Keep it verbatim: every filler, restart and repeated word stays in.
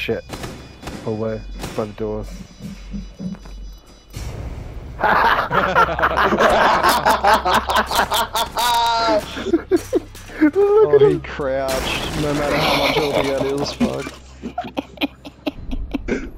shit. Away by the door. Oh, he crouched, no matter how much health he had, it was fucked.